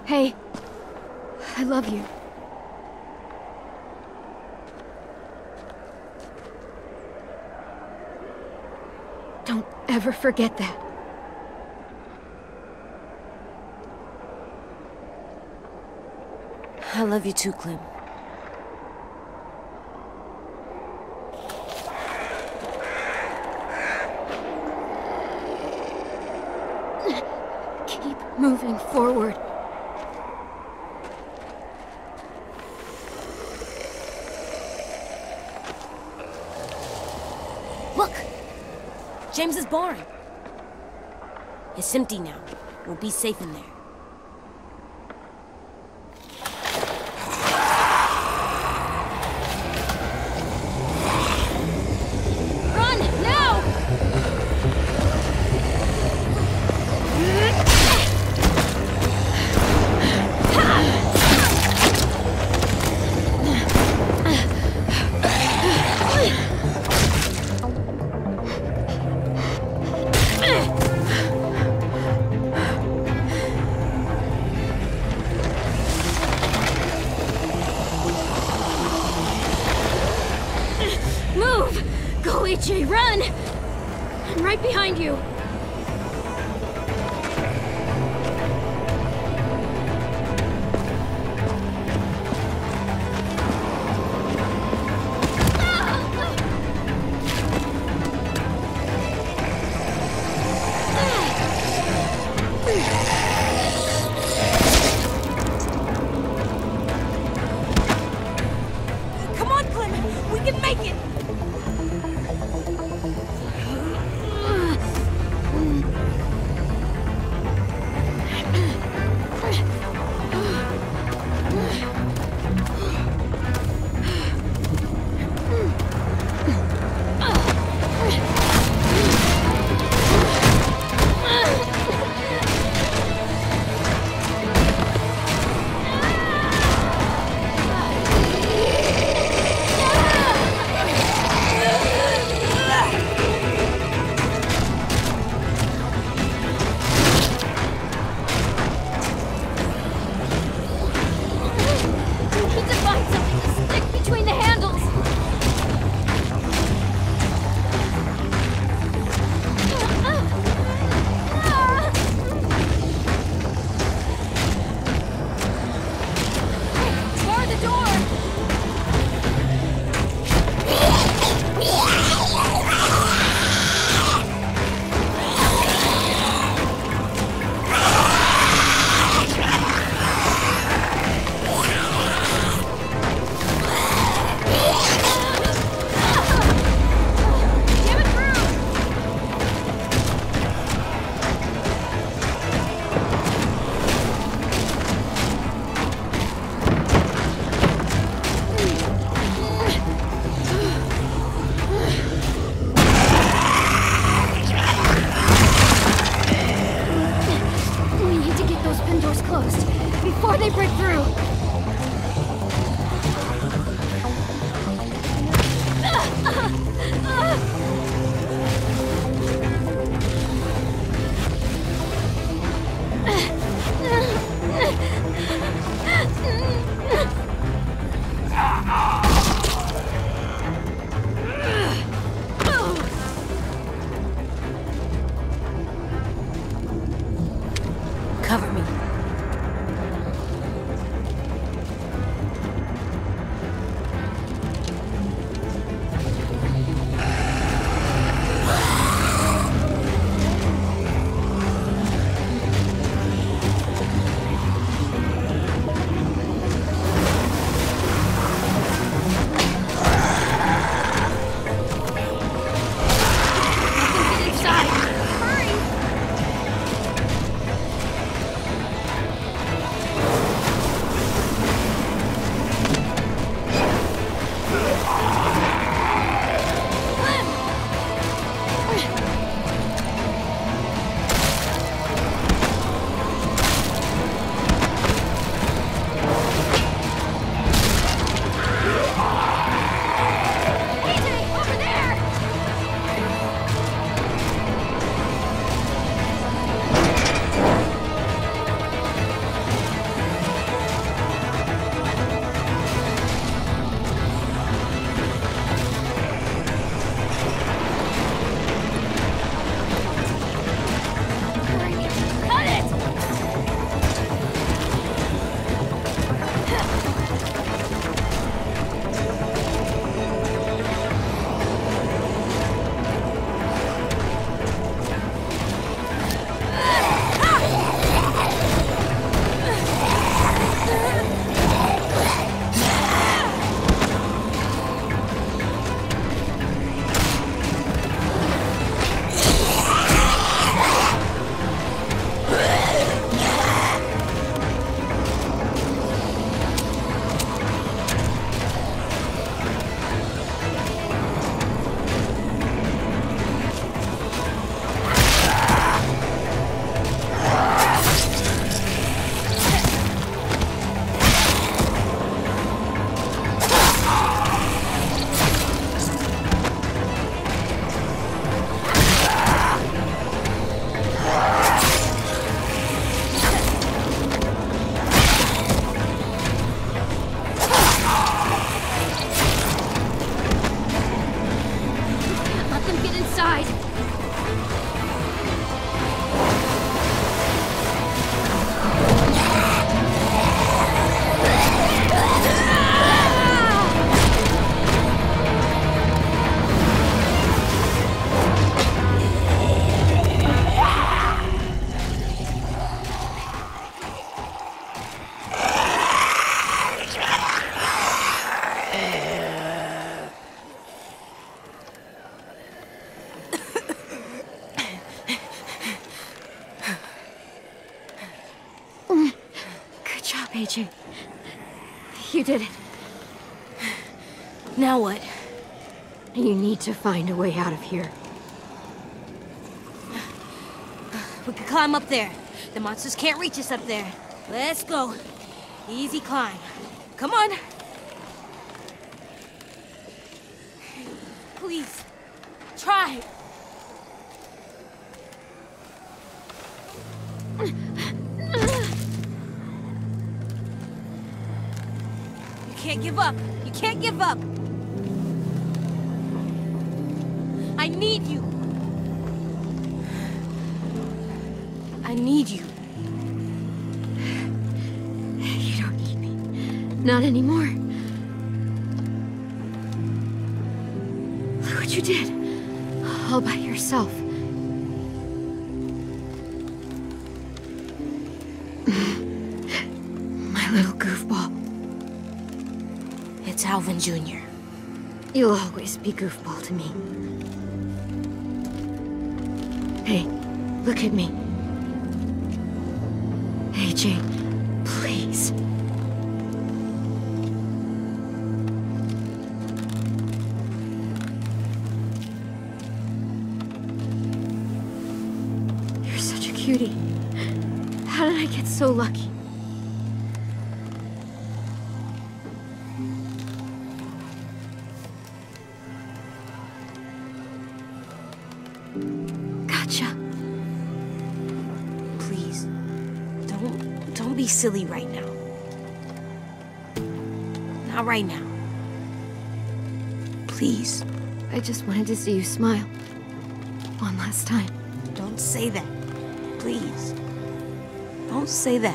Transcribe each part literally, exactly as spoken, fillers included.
Hey, I love you. Don't ever forget that. I love you too, Clem. Keep moving forward. Look! James's barn. It's empty now. We'll be safe in there. Run, now! Move! Go, H J, run! I'm right behind you. Come on, Clem! We can make it! A J, you did it. Now what? You need to find a way out of here. We can climb up there. The monsters can't reach us up there. Let's go. Easy climb. Come on. Please, try. You can't give up. You can't give up. I need you. I need you. You don't need me. Not anymore. Look what you did. All by yourself. My little goofball. It's Alvin Junior You'll always be goofball to me. Hey, look at me. A J, please. You're such a cutie. How did I get so lucky? Gotcha. Please, don't, don't be silly right now. Not right now. Please. I just wanted to see you smile. One last time. Don't say that. Please. Don't say that.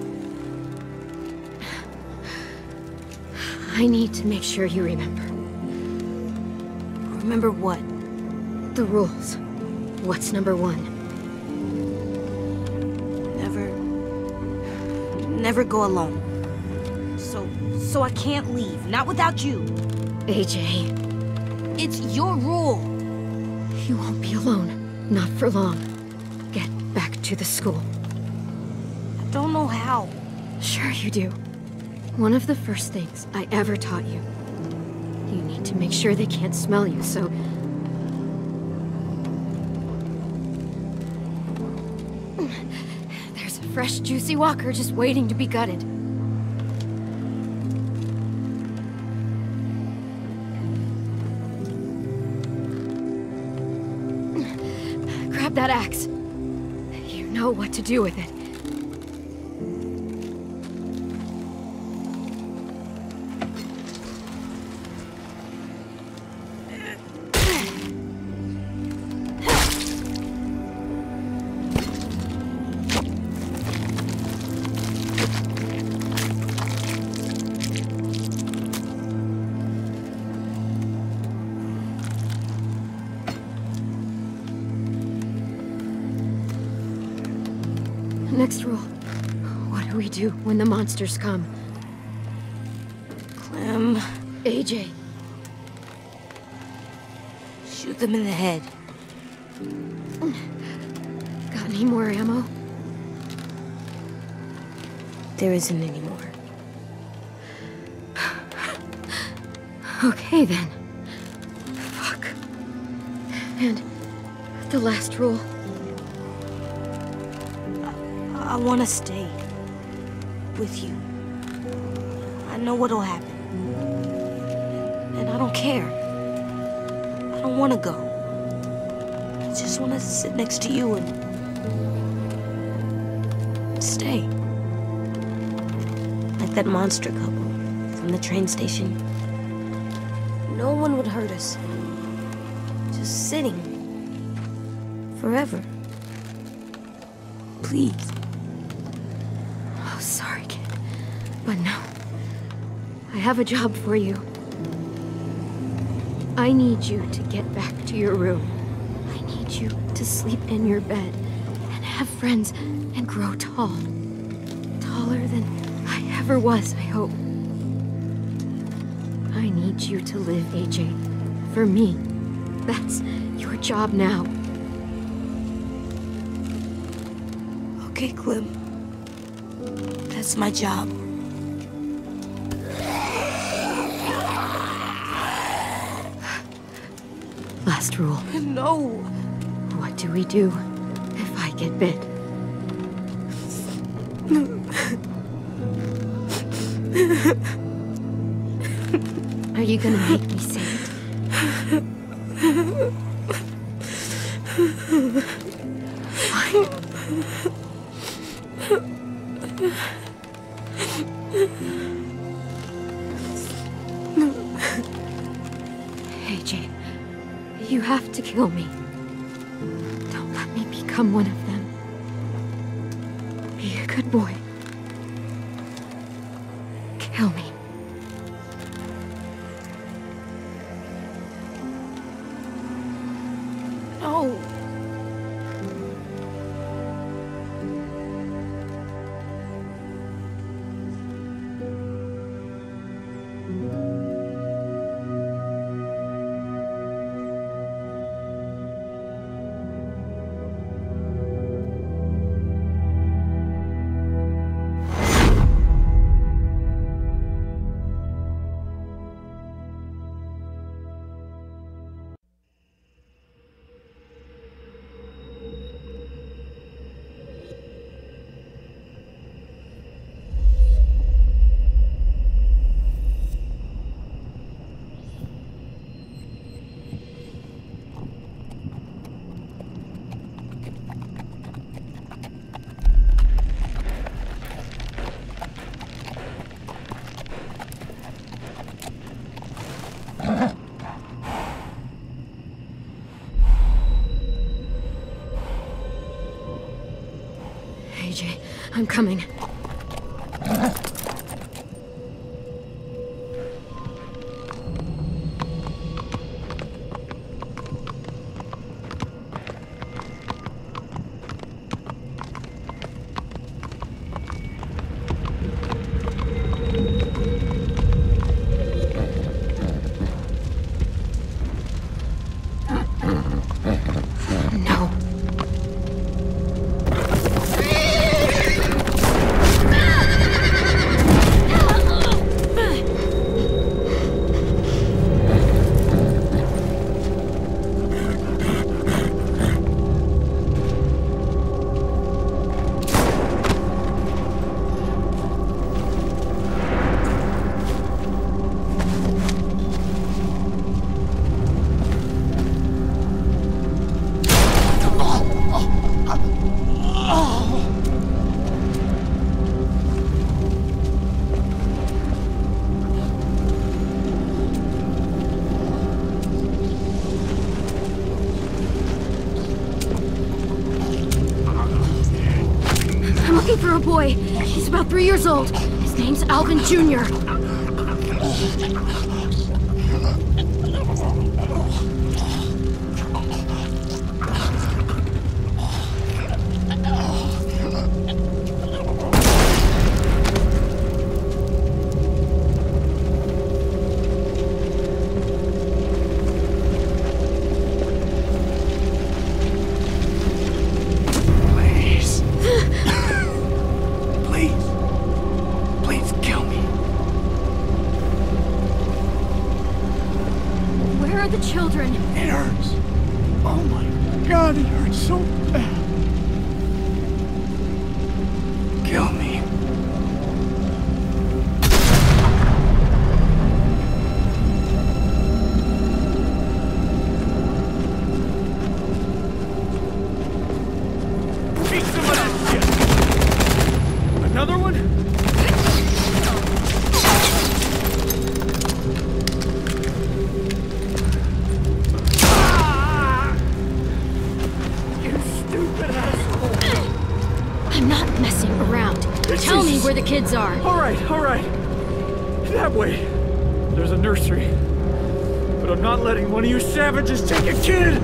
I need to make sure you remember. Remember what? The rules. What's number one? Never... Never go alone. So... So I can't leave. Not without you. A J. It's your rule. You won't be alone. Not for long. Get back to the school. I don't know how. Sure you do. One of the first things I ever taught you. You need to make sure they can't smell you, so... There's a fresh, juicy walker just waiting to be gutted. Grab that axe. You know what to do with it. Next rule. What do we do when the monsters come? Clem... A J. Shoot them in the head. Got any more ammo? There isn't any more. Okay then. Fuck. And the last rule. I want to stay with you. I know what'll happen. And I don't care. I don't want to go. I just want to sit next to you and stay. Like that monster couple from the train station. No one would hurt us. Just sitting. Forever. Please. Oh, sorry, kid. But no. I have a job for you. I need you to get back to your room. I need you to sleep in your bed and have friends and grow tall. Taller than I ever was, I hope. I need you to live, A J. For me. That's your job now. Okay, Clem. That's my job. last rule. No. What do we do if I get bit? Are you gonna make me say it? Fine. A J, you have to kill me. Don't let me become one of them. Be a good boy. Kill me. No. A J, I'm coming. No. For a boy. He's about three years old. His name's Alvin Junior The children. It hurts. Oh my God, it hurts so bad. Kill me. Eat some of that shit. Another one? I'm not messing around. Tell me where the kids are. All right, all right. That way. There's a nursery. But I'm not letting one of you savages take a kid!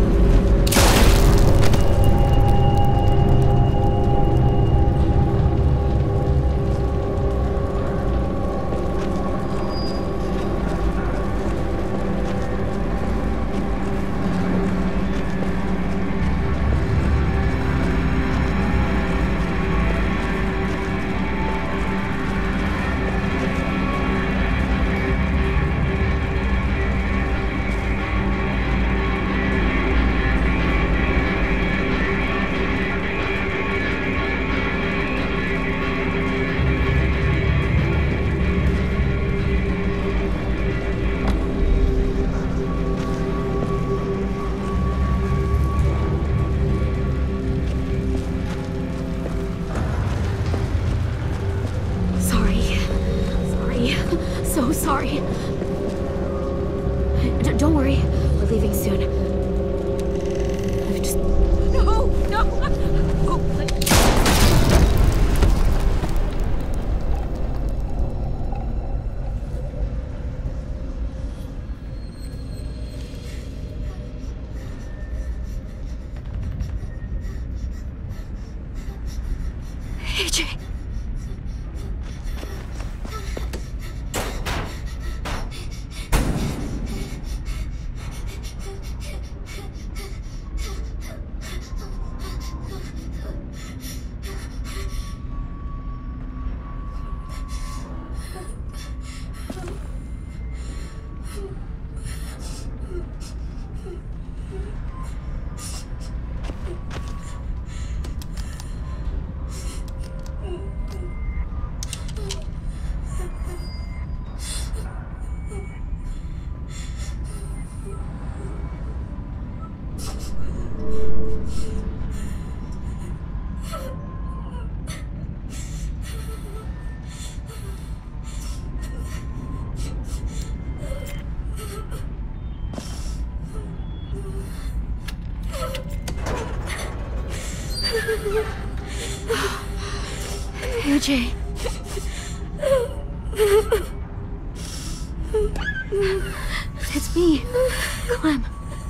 sorry. D- don't worry. We're leaving soon. Just... No! No! Oh, let... A J. A J. It's me, Clem.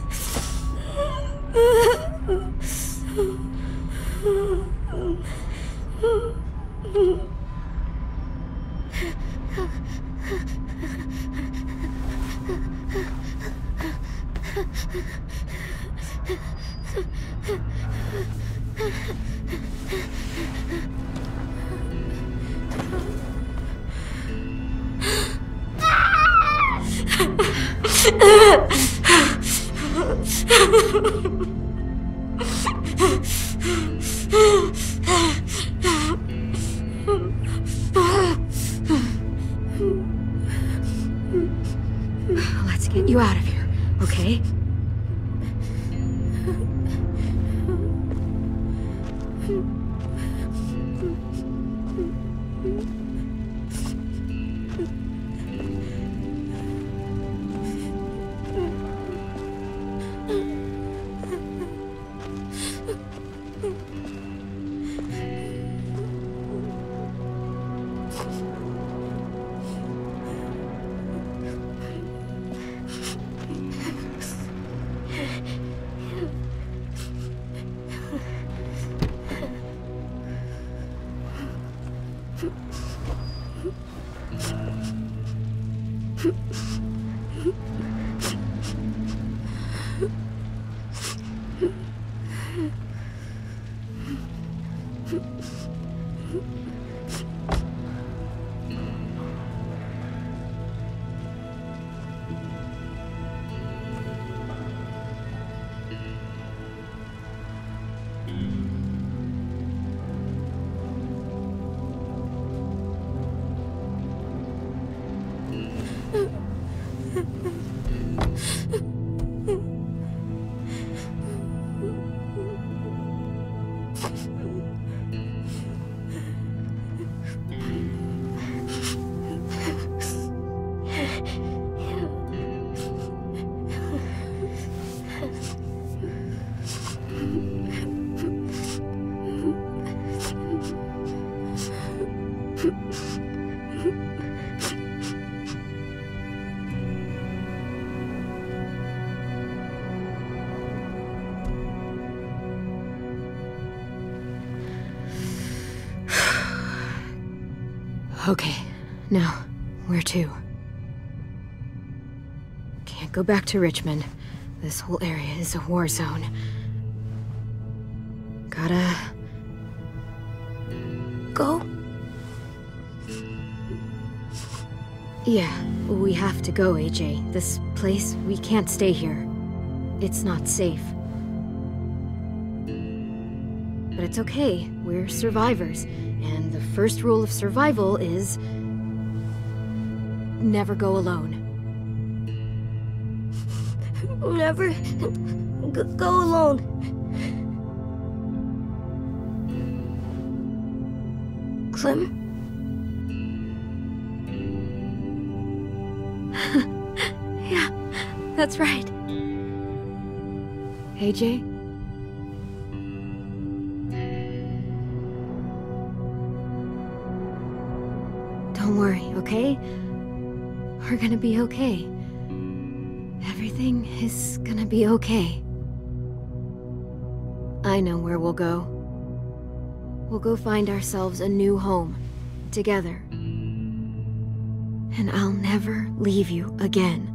Let's get you out of here, okay? Okay, now, where to? Can't go back to Richmond. This whole area is a war zone. Gotta... Go? Yeah, we have to go, A J. This place, we can't stay here. It's not safe. But it's okay, we're survivors. And the first rule of survival is... never go alone. Never g go alone. Clem? That's right. A J? Don't worry, okay? We're gonna be okay. Everything is gonna be okay. I know where we'll go. We'll go find ourselves a new home, together. And I'll never leave you again.